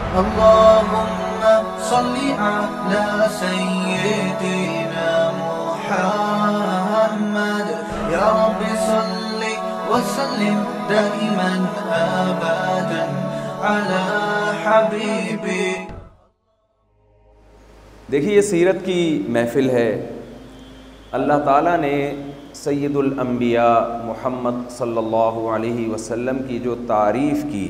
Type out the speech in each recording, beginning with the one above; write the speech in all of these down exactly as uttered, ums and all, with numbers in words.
اللهم صل على سيدنا محمد يا رب صل وسلم دائما أبدا على حبيبي. دیکھیے یہ سیرت کی محفل ہے. اللہ تعالیٰ نے سید الانبیاء محمد صلی اللہ علیہ وسلم کی جو تعریف کی،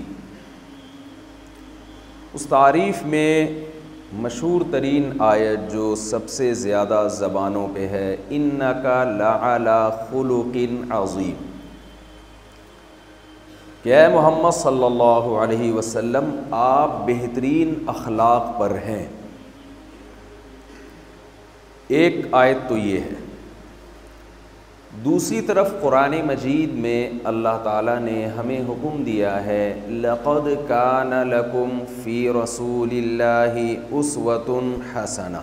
اس تعریف میں مشہور ترین آیت جو سب سے زیادہ زبانوں پہ ہے، اِنَّكَ لَعَلَىٰ خُلُقٍ عَظِيمٍ، کہ اے محمد صلی اللہ علیہ وسلم آپ بہترین اخلاق پر ہیں. ایک آیت تو یہ ہے. دوسری طرف قرآن مجید میں اللہ تعالیٰ نے ہمیں حکم دیا ہے لَقَدْ كَانَ لَكُمْ فِي رَسُولِ اللَّهِ أُسْوَةٌ حَسَنَةٌ،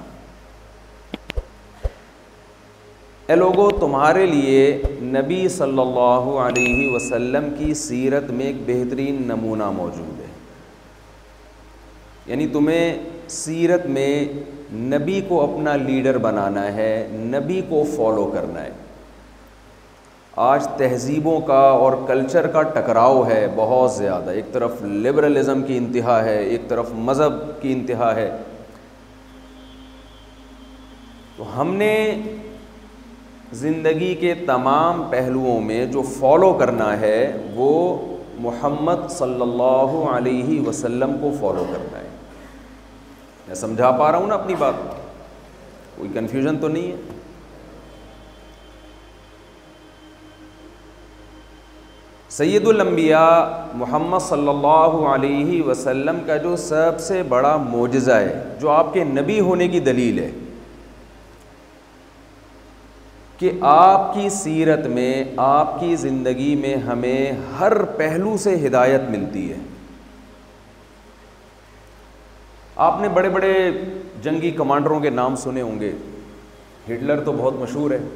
اے لوگو تمہارے لیے نبی صلی اللہ علیہ وسلم کی سیرت میں ایک بہترین نمونہ موجود ہے. یعنی تمہیں سیرت میں نبی کو اپنا لیڈر بنانا ہے، نبی کو فالو کرنا ہے. آج تہذیبوں کا اور کلچر کا ٹکراؤ ہے بہت زیادہ. ایک طرف لبرلزم کی انتہا ہے، ایک طرف مذہب کی انتہا ہے. تو ہم نے زندگی کے تمام پہلوؤں میں جو فالو کرنا ہے وہ محمد صلی اللہ علیہ وسلم کو فالو کرنا ہے. میں سمجھا پا رہا ہوں نا اپنی بات؟ کوئی کنفیوژن تو نہیں ہے؟ سید الانبیاء محمد صلی اللہ علیہ وسلم کا جو سب سے بڑا معجزہ ہے، جو آپ کے نبی ہونے کی دلیل ہے، کہ آپ کی سیرت میں، آپ کی زندگی میں ہمیں ہر پہلو سے ہدایت ملتی ہے. آپ نے بڑے بڑے جنگی کمانڈروں کے نام سنے ہوں گے. ہٹلر تو بہت مشہور ہے.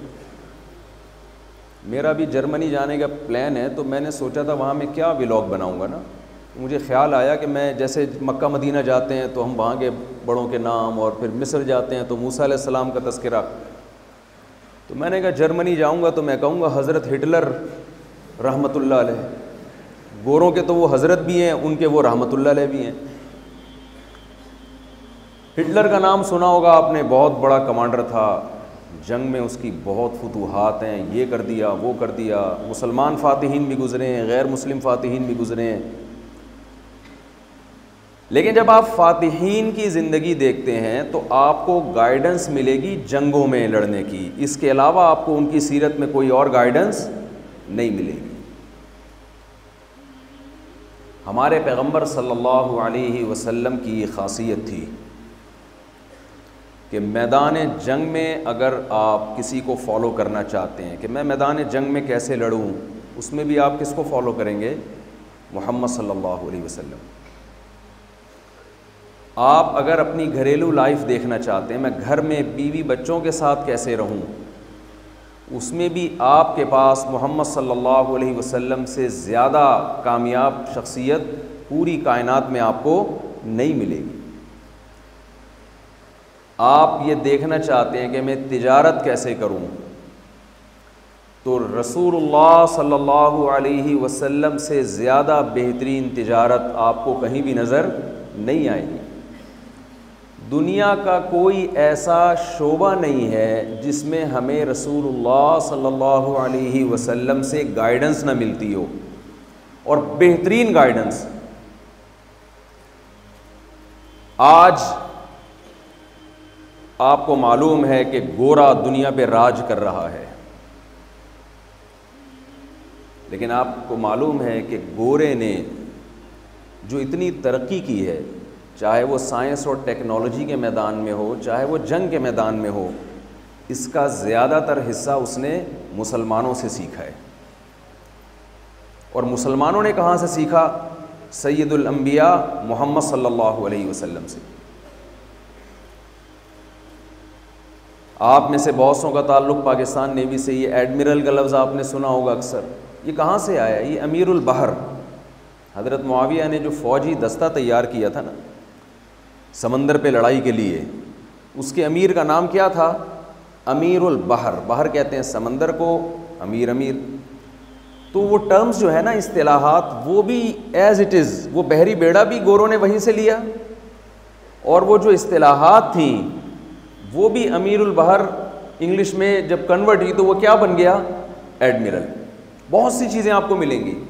میرا بھی جرمنی جانے کا پلان ہے، تو میں نے سوچا تھا وہاں میں کیا ولاگ بناؤں گا نا. مجھے خیال آیا کہ میں جیسے مکہ مدینہ جاتے ہیں تو ہم وہاں کے بڑوں کے نام، اور پھر مصر جاتے ہیں تو موسیٰ علیہ السلام کا تذکرہ. تو میں نے کہا جرمنی جاؤں گا تو میں کہوں گا حضرت ہٹلر رحمۃ اللہ علیہ. گوروں کے تو وہ حضرت بھی ہیں، ان کے وہ رحمۃ اللہ علیہ بھی ہیں. ہٹلر کا نام سنا ہوگا آپ نے، بہت بڑا کمانڈر تھا، جنگ میں اس کی بہت فتوحات ہیں، یہ کر دیا وہ کر دیا. مسلمان فاتحین بھی گزرے ہیں، غیر مسلم فاتحین بھی گزرے ہیں. لیکن جب آپ فاتحین کی زندگی دیکھتے ہیں تو آپ کو گائیڈنس ملے گی جنگوں میں لڑنے کی، اس کے علاوہ آپ کو ان کی سیرت میں کوئی اور گائیڈنس نہیں ملے گی. ہمارے پیغمبر صلی اللہ علیہ وسلم کی یہ خاصیت تھی کہ میدان جنگ میں اگر آپ کسی کو فالو کرنا چاہتے ہیں کہ میں میدان جنگ میں کیسے لڑوں، اس میں بھی آپ کس کو فالو کریں گے؟ محمد صلی اللہ علیہ وسلم. آپ اگر اپنی گھریلو لائف دیکھنا چاہتے ہیں، میں گھر میں بیوی بچوں کے ساتھ کیسے رہوں، اس میں بھی آپ کے پاس محمد صلی اللہ علیہ وسلم سے زیادہ کامیاب شخصیت پوری کائنات میں آپ کو نہیں ملے گی. آپ یہ دیکھنا چاہتے ہیں کہ میں تجارت کیسے کروں، تو رسول اللہ صلی اللہ علیہ وسلم سے زیادہ بہترین تجارت آپ کو کہیں بھی نظر نہیں آئے گی. دنیا کا کوئی ایسا شعبہ نہیں ہے جس میں ہمیں رسول اللہ صلی اللہ علیہ وسلم سے گائیڈنس نہ ملتی ہو، اور بہترین گائیڈنس. آج آپ کو معلوم ہے کہ گورا دنیا پہ راج کر رہا ہے، لیکن آپ کو معلوم ہے کہ گورے نے جو اتنی ترقی کی ہے، چاہے وہ سائنس اور ٹیکنالوجی کے میدان میں ہو، چاہے وہ جنگ کے میدان میں ہو، اس کا زیادہ تر حصہ اس نے مسلمانوں سے سیکھا ہے. اور مسلمانوں نے کہاں سے سیکھا؟ سید الانبیاء محمد صلی اللہ علیہ وسلم سے. آپ میں سے بہت سوں کا تعلق پاکستان نیوی سے. یہ ایڈمرل کا لفظ آپ نے سنا ہوگا اکثر. یہ کہاں سے آیا؟ یہ امیر البحر حضرت معاویہ نے جو فوجی دستہ تیار کیا تھا نا، سمندر پہ لڑائی کے لیے. اس کے امیر کا نام کیا تھا؟ امیر البحر. بحر کہتے ہیں سمندر کو، امیر امیر. تو وہ ٹرمز جو ہے نا، اصطلاحات، وہ بھی ایز اٹ از، وہ بحری بیڑا بھی گوروں نے وہیں سے لیا، اور وہ جو اصطلاحات تھیں وہ بھی امیر البحر انگلش میں جب کنورٹ ہوئی تو وہ کیا بن گیا؟ ایڈمرل. بہت سی چیزیں آپ کو ملیں گی.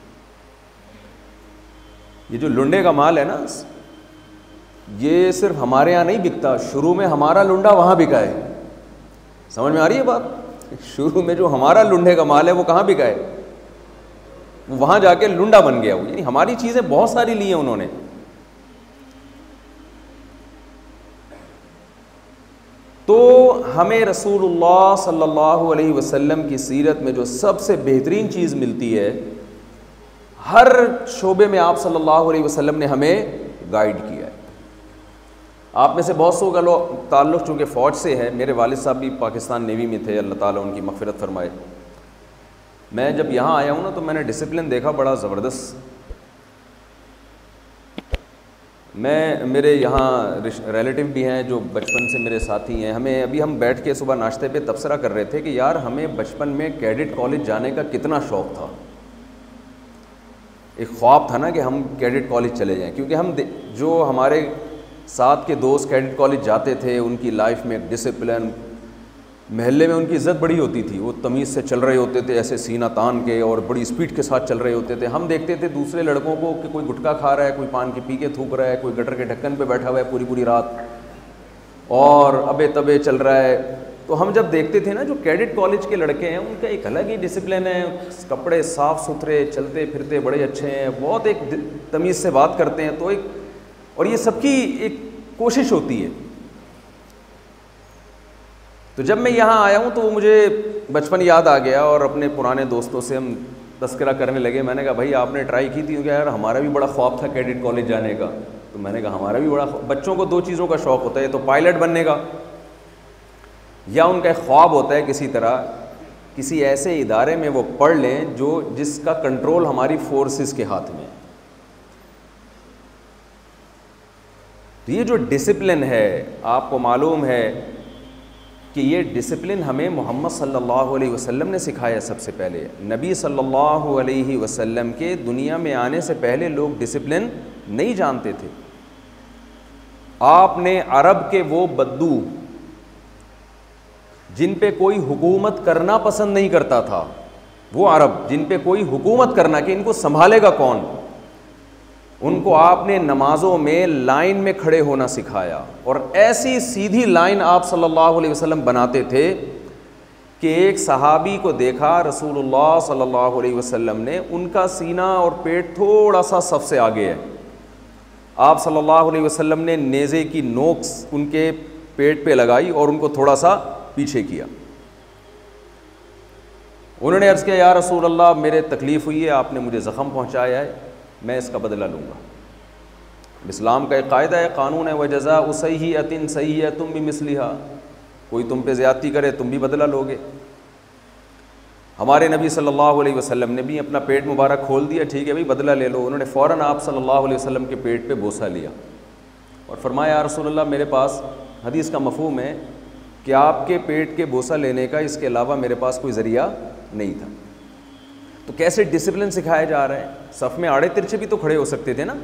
یہ جو لنڈے کا مال ہے نا، یہ صرف ہمارے یہاں نہیں بکتا. شروع میں ہمارا لنڈا وہاں بکا ہے. سمجھ میں آ رہی ہے بات؟ شروع میں جو ہمارا لنڈے کا مال ہے وہ کہاں بکا ہے؟ وہ وہاں جا کے لنڈا بن گیا. وہ یعنی ہماری چیزیں بہت ساری لی ہیں انہوں نے. تو ہمیں رسول اللہ صلی اللہ علیہ وسلم کی سیرت میں جو سب سے بہترین چیز ملتی ہے، ہر شعبے میں آپ صلی اللہ علیہ وسلم نے ہمیں گائیڈ کیا ہے. آپ میں سے بہت سو کا لوگ تعلق چونکہ فوج سے ہے، میرے والد صاحب بھی پاکستان نیوی میں تھے، اللہ تعالیٰ ان کی مغفرت فرمائے. میں جب یہاں آیا ہوں نا تو میں نے ڈسپلن دیکھا بڑا زبردست. میں میرے یہاں ریلیٹیو بھی ہیں جو بچپن سے میرے ساتھی ہیں. ہمیں ابھی ہم بیٹھ کے صبح ناشتے پہ تبصرہ کر رہے تھے کہ یار ہمیں بچپن میں کیڈٹ کالج جانے کا کتنا شوق تھا. ایک خواب تھا نا کہ ہم کیڈٹ کالج چلے جائیں، کیونکہ ہم جو ہمارے ساتھ کے دوست کیڈٹ کالج جاتے تھے ان کی لائف میں ڈسپلن، محلے میں ان کی عزت بڑی ہوتی تھی. وہ تمیز سے چل رہے ہوتے تھے، ایسے سینہ تان کے، اور بڑی اسپیڈ کے ساتھ چل رہے ہوتے تھے. ہم دیکھتے تھے دوسرے لڑکوں کو کہ کوئی گٹکا کھا رہا ہے، کوئی پان کے پی کے تھوک رہا ہے، کوئی گٹر کے ڈھکن پہ بیٹھا ہوا ہے پوری پوری رات اور ابے تبے چل رہا ہے. تو ہم جب دیکھتے تھے نا جو کیڈٹ کالج کے لڑکے ہیں ان کا ایک الگ ہی ڈسپلن ہے، کپڑے صاف ستھرے، چلتے پھرتے بڑے اچھے ہیں، بہت ایک تمیز سے بات کرتے ہیں. تو ایک اور یہ سب کی ایک کوشش ہوتی ہے. تو جب میں یہاں آیا ہوں تو وہ مجھے بچپن یاد آ گیا اور اپنے پرانے دوستوں سے ہم تذکرہ کرنے لگے. میں نے کہا بھائی آپ نے ٹرائی کی تھی؟ کہ یار ہمارا بھی بڑا خواب تھا کیڈٹ کالج جانے کا. تو میں نے کہا ہمارا بھی بڑا خواب. بچوں کو دو چیزوں کا شوق ہوتا ہے، تو پائلٹ بننے کا، یا ان کا ایک خواب ہوتا ہے کسی طرح کسی ایسے ادارے میں وہ پڑھ لیں جو جس کا کنٹرول ہماری فورسز کے ہاتھ میں. تو یہ جو ڈسپلن ہے، آپ کو معلوم ہے کہ یہ ڈسپلن ہمیں محمد صلی اللہ علیہ وسلم نے سکھایا. سب سے پہلے نبی صلی اللہ علیہ وسلم کے دنیا میں آنے سے پہلے لوگ ڈسپلن نہیں جانتے تھے. آپ نے عرب کے وہ بدو جن پہ کوئی حکومت کرنا پسند نہیں کرتا تھا، وہ عرب جن پہ کوئی حکومت کرنا کہ ان کو سنبھالے گا کون، ان کو آپ نے نمازوں میں لائن میں کھڑے ہونا سکھایا. اور ایسی سیدھی لائن آپ صلی اللہ علیہ وسلم بناتے تھے کہ ایک صحابی کو دیکھا رسول اللہ صلی اللہ علیہ وسلم نے، ان کا سینہ اور پیٹ تھوڑا سا صف سے آگے ہے. آپ صلی اللہ علیہ وسلم نے نیزے کی نوک ان کے پیٹ پہ لگائی اور ان کو تھوڑا سا پیچھے کیا. انہوں نے عرض کیا یا رسول اللہ میرے تکلیف ہوئی ہے، آپ نے مجھے زخم پہنچایا ہے، میں اس کا بدلہ لوں گا. اسلام کا ایک قاعدہ ہے، قانون ہے، وجزاء سیئۃ سیئۃ بمثلھا، کوئی تم پہ زیادتی کرے تم بھی بدلہ لوگے. ہمارے نبی صلی اللہ علیہ وسلم نے بھی اپنا پیٹ مبارک کھول دیا، ٹھیک ہے بھائی بدلہ لے لو. انہوں نے فوراً آپ صلی اللہ علیہ وسلم کے پیٹ پہ بوسہ لیا اور فرمایا یا رسول اللہ میرے پاس، حدیث کا مفہوم ہے کہ آپ کے پیٹ کے بوسہ لینے کا اس کے علاوہ میرے پاس کوئی ذریعہ نہیں تھا. تو کیسے ڈسپلن سکھایا جا رہا ہے. صف میں آڑے ترچھے بھی تو کھڑے ہو سکتے تھے نا.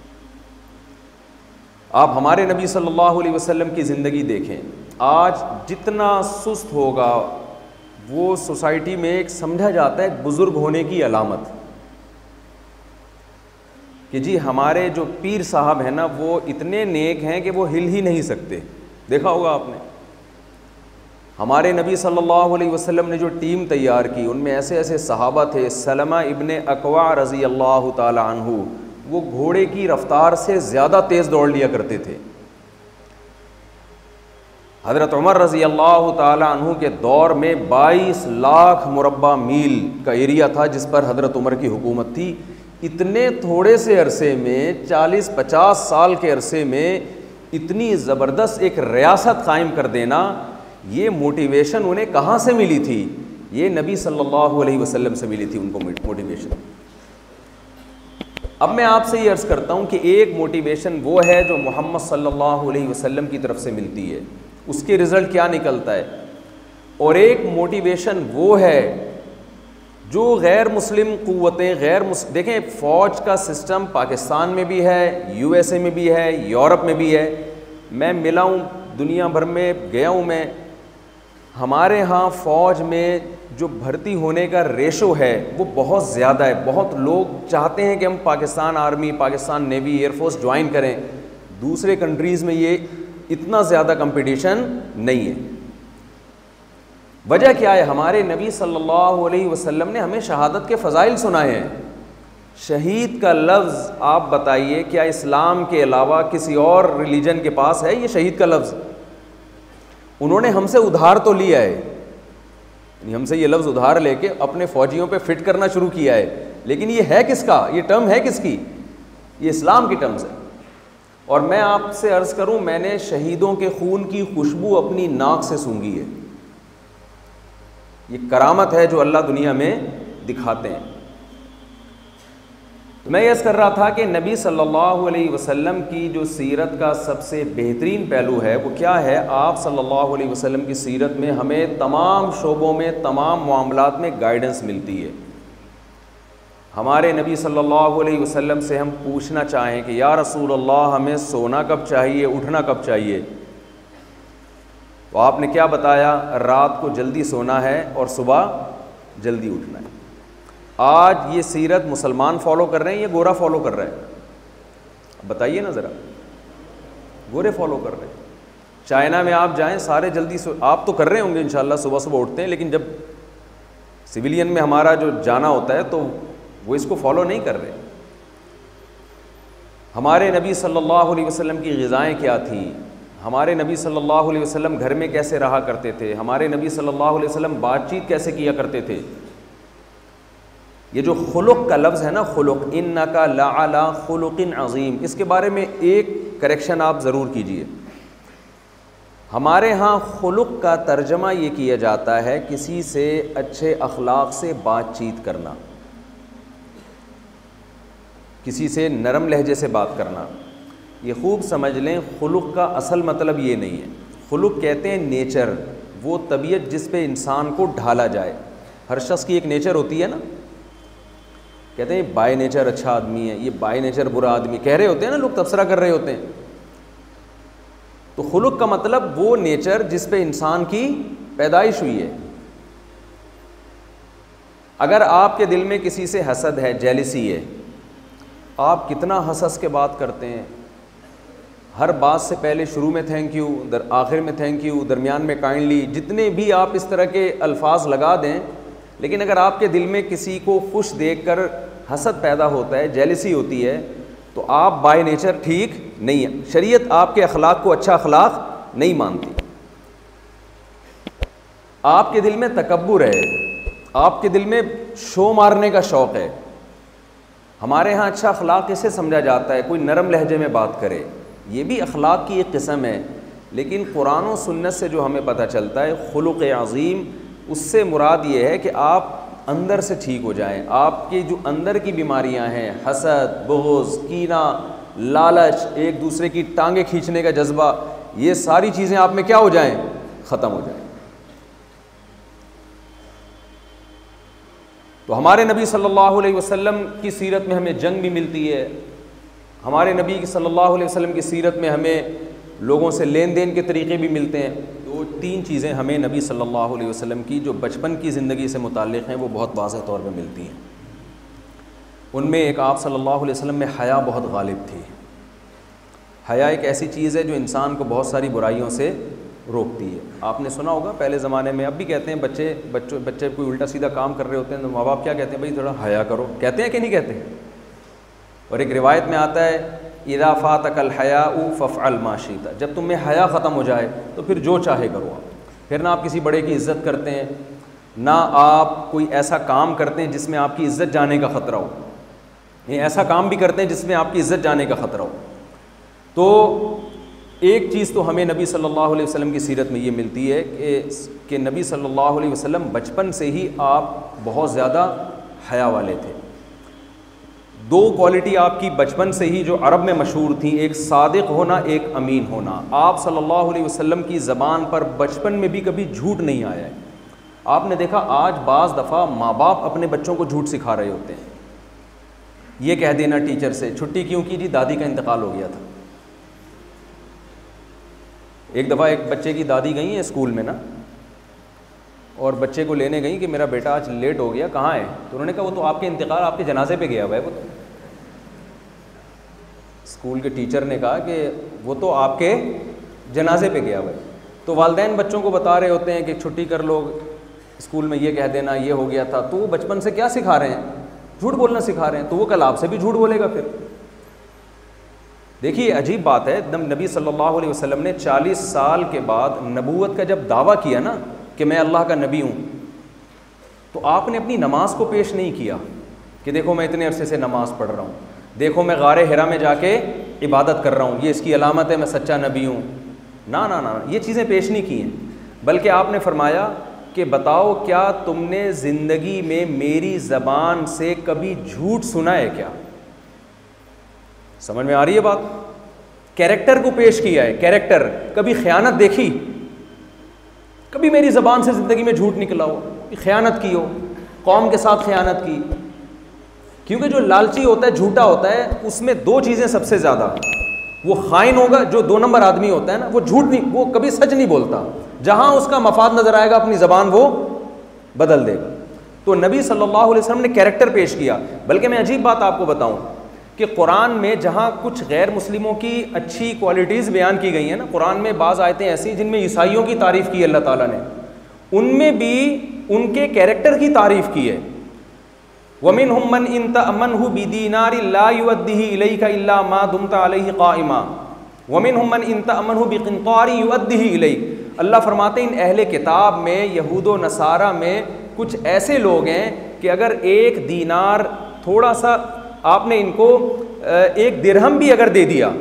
آپ ہمارے نبی صلی اللہ علیہ وسلم کی زندگی دیکھیں، آج جتنا سست ہوگا وہ سوسائٹی میں ایک سمجھا جاتا ہے بزرگ ہونے کی علامت کہ جی ہمارے جو پیر صاحب ہیں نا وہ اتنے نیک ہیں کہ وہ ہل ہی نہیں سکتے. دیکھا ہوگا آپ نے ہمارے نبی صلی اللہ علیہ وسلم نے جو ٹیم تیار کی ان میں ایسے ایسے صحابہ تھے. سلمہ ابن اکوع رضی اللہ تعالی عنہ وہ گھوڑے کی رفتار سے زیادہ تیز دوڑ لیا کرتے تھے. حضرت عمر رضی اللہ تعالی عنہ کے دور میں بائیس لاکھ مربع میل کا ایریا تھا جس پر حضرت عمر کی حکومت تھی. اتنے تھوڑے سے عرصے میں، چالیس پچاس سال کے عرصے میں اتنی زبردست ایک ریاست قائم کر دینا، یہ موٹیویشن انہیں کہاں سے ملی تھی؟ یہ نبی صلی اللہ علیہ وسلم سے ملی تھی ان کو موٹیویشن. اب میں آپ سے یہ عرض کرتا ہوں کہ ایک موٹیویشن وہ ہے جو محمد صلی اللہ علیہ وسلم کی طرف سے ملتی ہے، اس کے رزلٹ کیا نکلتا ہے، اور ایک موٹیویشن وہ ہے جو غیر مسلم قوتیں غیر مسلم دیکھیں فوج کا سسٹم پاکستان میں بھی ہے، یو ایس اے میں بھی ہے، یورپ میں بھی ہے، میں ملا ہوں دنیا بھر میں گیا ہوں میں، ہمارے ہاں فوج میں جو بھرتی ہونے کا ریشو ہے وہ بہت زیادہ ہے، بہت لوگ چاہتے ہیں کہ ہم Pakistan army, Pakistan navy, air force join کریں، دوسرے کنٹریز میں یہ اتنا زیادہ کمپٹیشن نہیں ہے۔ وجہ کیا ہے؟ ہمارے نبی صلی اللہ علیہ وسلم نے ہمیں شہادت کے فضائل سنائے ہیں۔ شہید کا لفظ آپ بتائیے کیا اسلام کے علاوہ کسی اور ریلیجن کے پاس ہے یہ شہید کا لفظ؟ انہوں نے ہم سے ادھار تو لیا ہے، یعنی ہم سے یہ لفظ ادھار لے کے اپنے فوجیوں پہ فٹ کرنا شروع کیا ہے، لیکن یہ ہے کس کا؟ یہ ٹرم ہے کس کی؟ یہ اسلام کی ٹرمز ہے۔ اور میں آپ سے عرض کروں، میں نے شہیدوں کے خون کی خوشبو اپنی ناک سے سونگھی ہے، یہ کرامت ہے جو اللہ دنیا میں دکھاتے ہیں۔ تو میں یہ کر رہا تھا کہ نبی صلی اللہ علیہ وسلم کی جو سیرت کا سب سے بہترین پہلو ہے وہ کیا ہے؟ آپ صلی اللہ علیہ وسلم کی سیرت میں ہمیں تمام شعبوں میں، تمام معاملات میں گائیڈنس ملتی ہے۔ ہمارے نبی صلی اللہ علیہ وسلم سے ہم پوچھنا چاہیں کہ یا رسول اللہ ہمیں سونا کب چاہیے، اٹھنا کب چاہیے، تو آپ نے کیا بتایا؟ رات کو جلدی سونا ہے اور صبح جلدی اٹھنا ہے۔ آج یہ سیرت مسلمان فالو کر رہے ہیں یا گورا فالو کر رہے ہیں؟ بتائیے نا ذرا، گورے فالو کر رہے ہیں۔ چائنا میں آپ جائیں سارے جلدی سو آپ تو کر رہے ہوں گے انشاءاللہ، صبح صبح اٹھتے ہیں، لیکن جب سویلین میں ہمارا جو جانا ہوتا ہے تو وہ اس کو فالو نہیں کر رہے۔ ہمارے نبی صلی اللہ علیہ وسلم کی غذائیں کیا تھیں؟ ہمارے نبی صلی اللہ علیہ وسلم گھر میں کیسے رہا کرتے تھے؟ ہمارے نبی صلی اللہ علیہ وسلم بات چیت کیسے کیا کرتے تھے؟ یہ جو خلق کا لفظ ہے نا، خلق، انکا لعلی خلق عظیم، اس کے بارے میں ایک کریکشن آپ ضرور کیجئے۔ ہمارے ہاں خلق کا ترجمہ یہ کیا جاتا ہے کسی سے اچھے اخلاق سے بات چیت کرنا، کسی سے نرم لہجے سے بات کرنا۔ یہ خوب سمجھ لیں، خلق کا اصل مطلب یہ نہیں ہے۔ خلق کہتے ہیں نیچر، وہ طبیعت جس پہ انسان کو ڈھالا جائے۔ ہر شخص کی ایک نیچر ہوتی ہے نا، کہتے ہیں بائی نیچر اچھا آدمی ہے، یہ بائی نیچر برا آدمی، کہہ رہے ہوتے ہیں نا لوگ، تبصرہ کر رہے ہوتے ہیں۔ تو خلق کا مطلب وہ نیچر جس پہ انسان کی پیدائش ہوئی ہے۔ اگر آپ کے دل میں کسی سے حسد ہے، جیلسی ہے، آپ کتنا ہنس ہنس کے بات کرتے ہیں، ہر بات سے پہلے شروع میں تھینک یو، در آخر میں تھینک یو، درمیان میں کائنڈلی، جتنے بھی آپ اس طرح کے الفاظ لگا دیں، لیکن اگر آپ کے دل میں کسی کو خوش دیکھ کر حسد پیدا ہوتا ہے، جیلسی ہوتی ہے، تو آپ بائی نیچر ٹھیک نہیں ہے۔ شریعت آپ کے اخلاق کو اچھا اخلاق نہیں مانتی۔ آپ کے دل میں تکبر ہے، آپ کے دل میں شو مارنے کا شوق ہے۔ ہمارے ہاں اچھا اخلاق اسے سمجھا جاتا ہے کوئی نرم لہجے میں بات کرے، یہ بھی اخلاق کی ایک قسم ہے، لیکن قرآن و سنت سے جو ہمیں پتہ چلتا ہے خلق عظیم، اس سے مراد یہ ہے کہ آپ اندر سے ٹھیک ہو جائیں، آپ کی جو اندر کی بیماریاں ہیں، حسد، بغض، کینہ، لالچ، ایک دوسرے کی ٹانگیں کھینچنے کا جذبہ، یہ ساری چیزیں آپ میں کیا ہو جائیں؟ ختم ہو جائیں۔ تو ہمارے نبی صلی اللہ علیہ وسلم کی سیرت میں ہمیں جنگ بھی ملتی ہے، ہمارے نبی صلی اللہ علیہ وسلم کی سیرت میں ہمیں لوگوں سے لین دین کے طریقے بھی ملتے ہیں۔ دو تین چیزیں ہمیں نبی صلی اللہ علیہ وسلم کی جو بچپن کی زندگی سے متعلق ہیں وہ بہت واضح طور پہ ملتی ہیں۔ ان میں ایک آپ صلی اللہ علیہ وسلم میں حیا بہت غالب تھی۔ حیا ایک ایسی چیز ہے جو انسان کو بہت ساری برائیوں سے روکتی ہے۔ آپ نے سنا ہوگا پہلے زمانے میں، اب بھی کہتے ہیں بچے بچوں بچے کوئی الٹا سیدھا کام کر رہے ہوتے ہیں تو ماں باپ کیا کہتے ہیں؟ بھائی تھوڑا حیا کرو، کہتے ہیں کہ نہیں کہتے؟ اور ایک روایت میں آتا ہے اذا فاتک الحیاء فافعل ما شئت، جب تم میں حیا ختم ہو جائے تو پھر جو چاہے کرو آپ۔ پھر نہ آپ کسی بڑے کی عزت کرتے ہیں، نہ آپ کوئی ایسا کام کرتے ہیں جس میں آپ کی عزت جانے کا خطرہ ہو، یہ ایسا کام بھی کرتے ہیں جس میں آپ کی عزت جانے کا خطرہ ہو۔ تو ایک چیز تو ہمیں نبی صلی اللہ علیہ وسلم کی سیرت میں یہ ملتی ہے کہ کہ نبی صلی اللہ علیہ وسلم بچپن سے ہی آپ بہت زیادہ حیا والے تھے۔ دو کوالٹی آپ کی بچپن سے ہی جو عرب میں مشہور تھیں، ایک صادق ہونا، ایک امین ہونا. آپ صلی اللہ علیہ وسلم کی زبان پر بچپن میں بھی کبھی جھوٹ نہیں آیا ہے. آپ نے دیکھا آج بعض دفعہ ماں باپ اپنے بچوں کو جھوٹ سکھا رہے ہوتے ہیں. یہ کہہ دینا ٹیچر سے چھٹی کیوں کی؟ جی دادی کا انتقال ہو گیا تھا. ایک دفعہ ایک بچے کی دادی گئی ہیں اسکول میں نا، اور بچے کو لینے گئیں کہ میرا بیٹا آج لیٹ ہو گیا، کہاں ہے؟ تو انہوں نے کہا وہ تو آپ کے انتقال آپ کے جنازے پہ گیا ہوا ہے. وہ تو اسکول کے ٹیچر نے کہا کہ وہ تو آپ کے جنازے پہ گیا ہوا ہے. تو والدین بچوں کو بتا رہے ہوتے ہیں کہ چھٹی کر لو، اسکول میں یہ کہہ دینا یہ ہو گیا تھا. تو وہ بچپن سے کیا سکھا رہے ہیں؟ جھوٹ بولنا سکھا رہے ہیں. تو وہ کل آپ سے بھی جھوٹ بولے گا. پھر دیکھیے عجیب بات ہے، نبی صلی اللہ علیہ وسلم نے چالیس سال کے بعد نبوت کا جب دعویٰ کیا نا کہ میں اللہ کا نبی ہوں، تو آپ نے اپنی نماز کو پیش نہیں کیا کہ دیکھو میں اتنے عرصے سے نماز پڑھ رہا ہوں، دیکھو میں غار حرا میں جا کے عبادت کر رہا ہوں، یہ اس کی علامت ہے میں سچا نبی ہوں. نہ نہ نہ یہ چیزیں پیش نہیں کی ہیں، بلکہ آپ نے فرمایا کہ بتاؤ کیا تم نے زندگی میں میری زبان سے کبھی جھوٹ سنا ہے کیا؟ سمجھ میں آ رہی ہے بات؟ کیریکٹر کو پیش کیا ہے. کیریکٹر، کبھی خیانت دیکھی؟ کبھی میری زبان سے زندگی میں جھوٹ نکلا ہو، خیانت کی ہو، قوم کے ساتھ خیانت کی؟ کیونکہ جو لالچی ہوتا ہے، جھوٹا ہوتا ہے، اس میں دو چیزیں سب سے زیادہ، وہ خائن ہوگا، جو دو نمبر آدمی ہوتا ہے نا، وہ جھوٹ نہیں، وہ کبھی سچ نہیں بولتا، جہاں اس کا مفاد نظر آئے گا اپنی زبان وہ بدل دے گا. تو نبی صلی اللہ علیہ وسلم نے کیریکٹر پیش کیا. بلکہ میں عجیب بات آپ کو بتاؤں کہ قرآن میں جہاں کچھ غیر مسلموں کی اچھی کوالٹیز بیان کی گئی ہیں نا، قرآن میں بعض آیتیں ایسی جن میں عیسائیوں کی تعریف کی ہے اللہ تعالیٰ نے، ان میں بھی ان کے کیریکٹر کی تعریف کی ہے. وَمِنْهُمْ مَنْ إِنْ تَأْمَنْهُ بِدِينَارٍ لَا يُؤَدِّهِ إِلَيْكَ إِلَّا مَا دُمْتَ عَلَيْهِ قَائِمًا وَمِنْهُمْ مَنْ إِنْ تَأْمَنْهُ بِقِنْطَارٍ يُؤَدِّهِ إِلَيْكَ. اللہ فرماتے ہیں ان اہل کتاب میں، یہود و نصارہ میں کچھ ایسے لوگ ہیں کہ اگر ایک دینار، تھوڑا سا آپ نے ان کو ایک درہم بھی اگر دے دیا،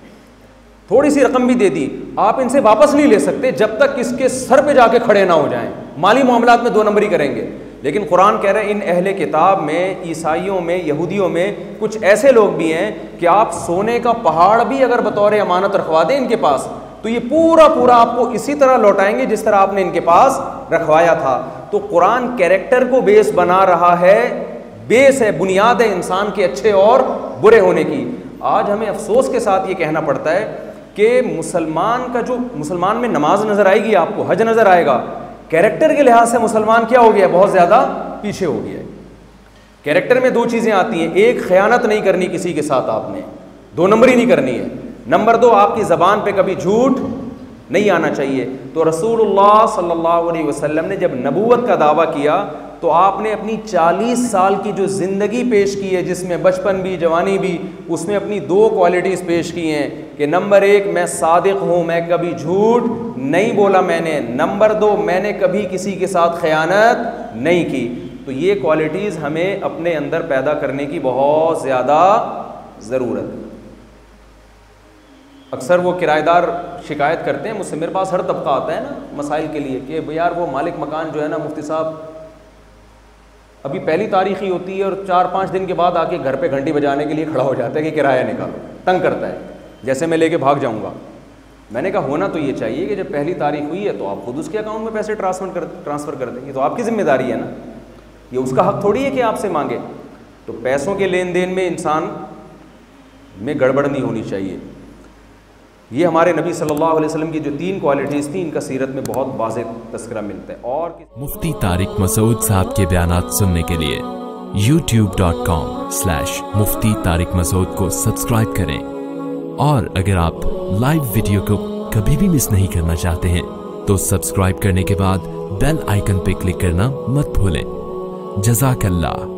تھوڑی سی رقم بھی دے دی، آپ ان سے واپس نہیں لے سکتے جب تک اس کے سر پہ جا کے کھڑے نہ ہو جائیں. مالی معاملات میں دو نمبری کریں گے. لیکن قرآن کہہ رہے ہیں ان اہل کتاب میں، عیسائیوں میں، یہودیوں میں کچھ ایسے لوگ بھی ہیں کہ آپ سونے کا پہاڑ بھی اگر بطور امانت رکھوا دیں ان کے پاس تو یہ پورا پورا آپ کو اسی طرح لوٹائیں گے جس طرح آپ نے ان کے پاس رکھوایا تھا. تو قرآن کیریکٹر کو بیس بنا رہا ہے، بیس ہے، بنیاد ہے انسان کے اچھے اور برے ہونے کی. آج ہمیں افسوس کے ساتھ یہ کہنا پڑتا ہے کہ مسلمان کا جو مسلمان میں نماز نظر آئے گی، آپ کو حج نظر آئے گا، کیریکٹر کے لحاظ سے مسلمان کیا ہو گیا؟ بہت زیادہ پیچھے ہو گیا ہے. کیریکٹر میں دو چیزیں آتی ہیں، ایک خیانت نہیں کرنی کسی کے ساتھ، آپ نے دو نمبری نہیں کرنی ہے. نمبر دو، آپ کی زبان پہ کبھی جھوٹ نہیں آنا چاہیے. تو رسول اللہ صلی اللہ علیہ وسلم نے جب نبوت کا دعویٰ کیا تو آپ نے اپنی چالیس سال کی جو زندگی پیش کی ہے، جس میں بچپن بھی جوانی بھی، اس میں اپنی دو کوالٹیز پیش کی ہیں کہ نمبر ایک میں صادق ہوں، میں کبھی جھوٹ نہیں بولا میں نے. نمبر دو، میں نے کبھی کسی کے ساتھ خیانت نہیں کی. تو یہ کوالٹیز ہمیں اپنے اندر پیدا کرنے کی بہت زیادہ ضرورت ہے. اکثر وہ کرایہ دار شکایت کرتے ہیں مجھ سے، میرے پاس ہر طبقہ آتا ہے نا مسائل کے لیے کہ یار وہ مالک مکان جو ہے نا مفتی صاحب ابھی پہلی تاریخ ہی ہوتی ہے اور چار پانچ دن کے بعد آ کے گھر پہ گھنٹی بجانے کے لیے کھڑا ہو جاتا ہے کہ کرایہ نکالو، تنگ کرتا ہے جیسے میں لے کے بھاگ جاؤں گا. میں نے کہا ہونا تو یہ چاہیے کہ جب پہلی تاریخ ہوئی ہے تو آپ خود اس کے اکاؤنٹ میں پیسے ٹرانسفر کر ٹرانسفر کر دیں گے، تو آپ کی ذمہ داری ہے نا، یہ اس کا حق تھوڑی ہے کہ آپ سے مانگے. تو پیسوں کے لین دین میں انسان میں گڑبڑ نہیں ہونی چاہیے. یہ ہمارے نبی صلی اللہ علیہ وسلم کی جو تین کوالٹیز تھیں ان کا سیرت میں بہت واضح تذکرہ ملتا ہے. اور مفتی طارق مسعود صاحب کے بیانات سننے کے لیے YouTube dot com slash Mufti Tariq Masood کو سبسکرائب کریں، اور اگر آپ لائیو ویڈیو کو کبھی بھی مس نہیں کرنا چاہتے ہیں تو سبسکرائب کرنے کے بعد بیل آئیکن پہ کلک کرنا مت بھولیں. جزاک اللہ.